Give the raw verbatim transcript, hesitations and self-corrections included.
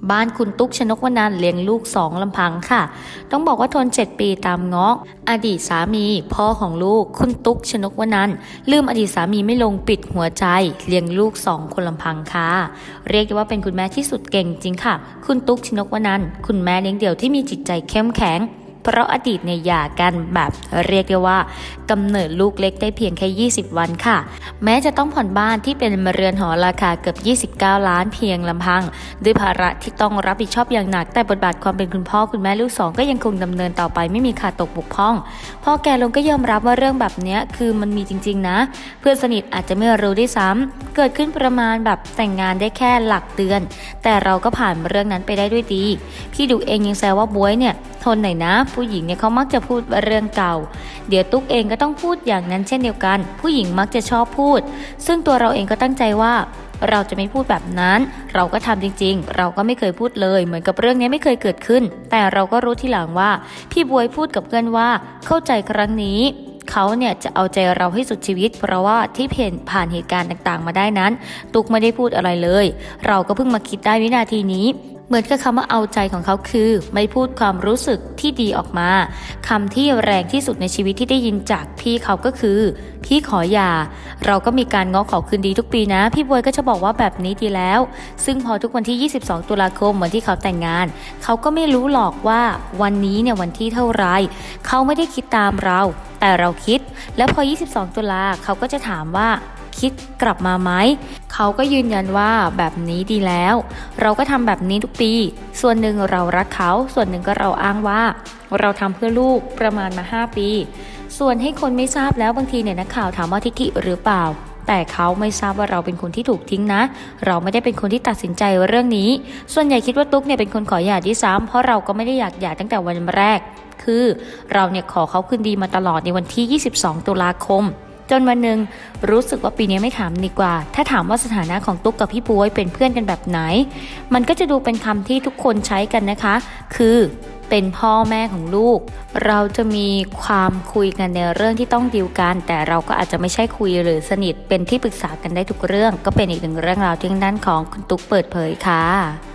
บ้านคุณตุ๊กชนกวนันท์เลี้ยงลูกสองลำพังค่ะต้องบอกว่าทนเจ็ดปีตามง้ออดีตสามีพ่อของลูกคุณตุ๊กชนกวนันท์ลืมอดีตสามีไม่ลงปิดหัวใจเลี้ยงลูกสองคนลำพังค่ะเรียกได้ว่าเป็นคุณแม่ที่สุดเก่งจริงค่ะคุณตุ๊กชนกวนันท์คุณแม่เลี้ยงเดี่ยวที่มีจิตใจเข้มแข็งเพราะอดีตเนี่ยหย่ากันแบบเรียกได้ว่ากำเนิดลูกเล็กได้เพียงแค่ยี่สิบวันค่ะแม้จะต้องผ่อนบ้านที่เป็นเรือนหอราคาเกือบยี่สิบเก้าล้านเพียงลำพังด้วยภาระที่ต้องรับผิดชอบอย่างหนักแต่บทบาทความเป็นคุณพ่อคุณแม่ลูกสองก็ยังคงดำเนินต่อไปไม่มีขาดตกบกพร่องพ่อแกลงก็ยอมรับว่าเรื่องแบบนี้คือมันมีจริงๆนะเพื่อนสนิทอาจจะไม่รู้ด้วยซ้ำเกิดขึ้นประมาณแบบแต่งงานได้แค่หลักเดือนแต่เราก็ผ่านเรื่องนั้นไปได้ด้วยดีพี่ดูเองยังแซวว่าบ๊วยเนี่ยทนหน่อยนะผู้หญิงเนี่ยเขามักจะพูดเรื่องเก่าเดี๋ยวตุ๊กเองก็ต้องพูดอย่างนั้นเช่นเดียวกันผู้หญิงมักจะชอบพูดซึ่งตัวเราเองก็ตั้งใจว่าเราจะไม่พูดแบบนั้นเราก็ทำจริงๆเราก็ไม่เคยพูดเลยเหมือนกับเรื่องนี้ไม่เคยเกิดขึ้นแต่เราก็รู้ทีหลังว่าพี่บวยพูดกับเพื่อนว่าเข้าใจครั้งนี้เขาเนี่ยจะเอาใจเราให้สุดชีวิตเพราะว่าที่ผ่านผ่านเหตุการณ์ต่างๆมาได้นั้นตุ๊กไม่ได้พูดอะไรเลยเราก็เพิ่งมาคิดได้วินาทีนี้เหมือนกับคำว่าเอาใจของเขาคือไม่พูดความรู้สึกที่ดีออกมาคำที่แรงที่สุดในชีวิตที่ได้ยินจากพี่เขาก็คือพี่ขอหย่าเราก็มีการง้อขอคืนดีทุกปีนะพี่บวยก็จะบอกว่าแบบนี้ดีแล้วซึ่งพอทุกวันที่ยี่สิบสองตุลาคมวันที่เขาแต่งงานเขาก็ไม่รู้หรอกว่าวันนี้เนี่ยวันที่เท่าไรเขาไม่ได้คิดตามเราแต่เราคิดแล้วพอยี่สิบสองตุลาเขาก็จะถามว่าคิดกลับมาไหมเขาก็ยืนยันว่าแบบนี้ดีแล้วเราก็ทำแบบนี้ทุกปีส่วนหนึ่งเรารักเขาส่วนหนึ่งก็เราอ้างว่าเราทำเพื่อลูกประมาณมาห้าปีส่วนให้คนไม่ทราบแล้วบางทีเนี่ยนักข่าวถามว่าทิฐิหรือเปล่าแต่เขาไม่ทราบว่าเราเป็นคนที่ถูกทิ้งนะเราไม่ได้เป็นคนที่ตัดสินใจเรื่องนี้ส่วนใหญ่คิดว่าตุ๊กเนี่ยเป็นคนขอหย่าด้วยซ้ำเพราะเราก็ไม่ได้อยากหย่าตั้งแต่วันแรกคือเราเนี่ยขอเขาคืนดีมาตลอดในวันที่ยี่สิบสองตุลาคมจนวันหนึ่งรู้สึกว่าปีนี้ไม่ถามดีกว่าถ้าถามว่าสถานะของตุ๊กกับพี่บวยเป็นเพื่อนกันแบบไหนมันก็จะดูเป็นคำที่ทุกคนใช้กันนะคะคือเป็นพ่อแม่ของลูกเราจะมีความคุยกันในเรื่องที่ต้องดีลกันแต่เราก็อาจจะไม่ใช่คุยหรือสนิทเป็นที่ปรึกษากันได้ทุกเรื่องก็เป็นอีกหนึ่งเรื่องราวที่ด้านของคุณตุ๊กเปิดเผยค่ะ